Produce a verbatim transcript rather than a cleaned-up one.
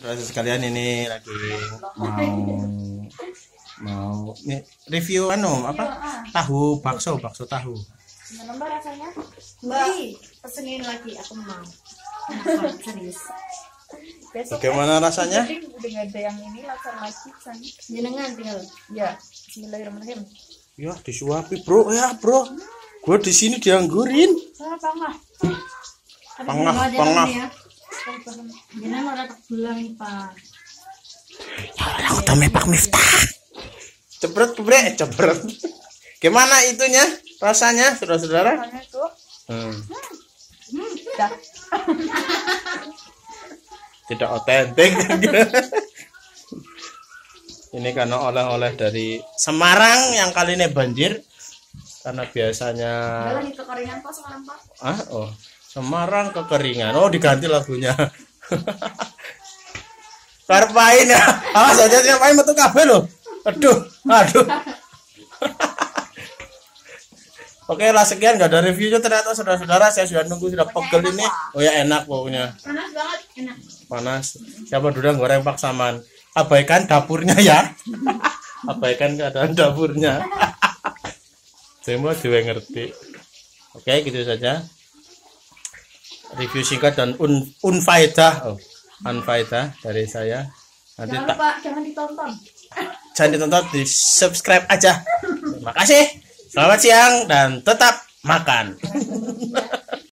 Terus sekalian ini lagi mau mau ini review anu apa tahu bakso bakso tahu. Gimana mbak rasanya? Mbak pesenin lagi, aku mau. Enak serius. Besok Bagaimana rasanya? udah nggak ada yang ini, langsung lagi sana. Jenengan tinggal. Ya, Bismillahirrahmanirrahim. Ya disuapi bro ya bro. Gue di sini dianggurin. Saya pangah. Pangah pangah. Jenengan orang tak bilang pak. Ya Allah udah mepak Miftah. Cepret bre cepret. Gimana itunya rasanya saudara-saudara? Rasanya tuh. Hmm. Hmm, dah. Tidak otentik. Ini karena oleh-oleh dari Semarang yang kali ini banjir karena biasanya Jalan itu kekeringan pak sekarang pak. ah oh Semarang kekeringan. Oh diganti lagunya. Karpain ya. Awas aja ngapain metu kabeh lho. Aduh, aduh. Oke lah sekian gak ada reviewnya ternyata saudara-saudara, saya sudah nunggu sudah pegel ini. Oh ya enak pokoknya. Panas banget, enak. Panas. Siapa dulu goreng paksaman. Abaikan dapurnya ya. Abaikan keadaan dapurnya. Semua juga ngerti. Oke gitu saja. Review singkat dan un unfaedah. Oh, unfaedah dari saya. Nanti Jangan tak lupa, jangan ditonton. jangan ditonton, di subscribe aja. Terima kasih. Selamat siang dan tetap makan.